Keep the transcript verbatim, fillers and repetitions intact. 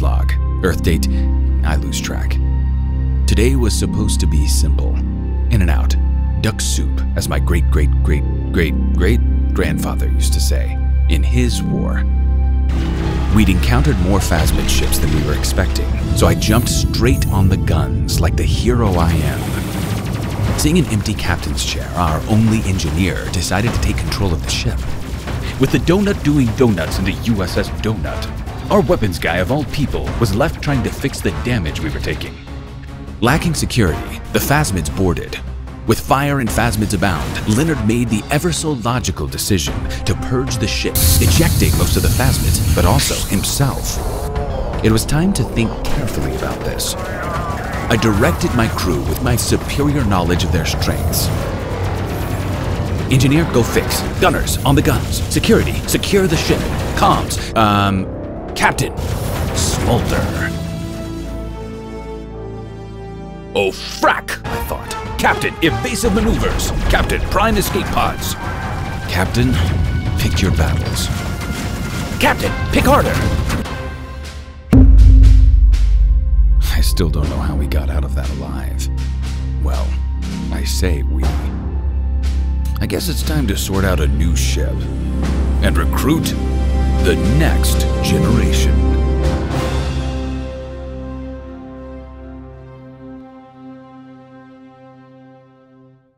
log. Earth date, I lose track. Today was supposed to be simple. In and out. Duck soup, as my great-great-great-great-grandfather used to say, in his war. We'd encountered more phasmid ships than we were expecting, so I jumped straight on the guns like the hero I am. Seeing an empty captain's chair, our only engineer decided to take control of the ship. With the donut doing donuts in the U S S Donut, our weapons guy of all people was left trying to fix the damage we were taking. Lacking security, the phasmids boarded. With fire and phasmids abound, Leonard made the ever-so-logical decision to purge the ship, ejecting most of the phasmids, but also himself. It was time to think carefully about this. I directed my crew with my superior knowledge of their strengths. Engineer, go fix. Gunners, on the guns. Security, secure the ship. Comms, um, Captain, smolder. Oh, frack, I thought. Captain, evasive maneuvers. Captain, prime escape pods. Captain, pick your battles. Captain, pick harder. I still don't know how we got out of that alive. Well, I say we. I guess it's time to sort out a new ship and recruit the next generation.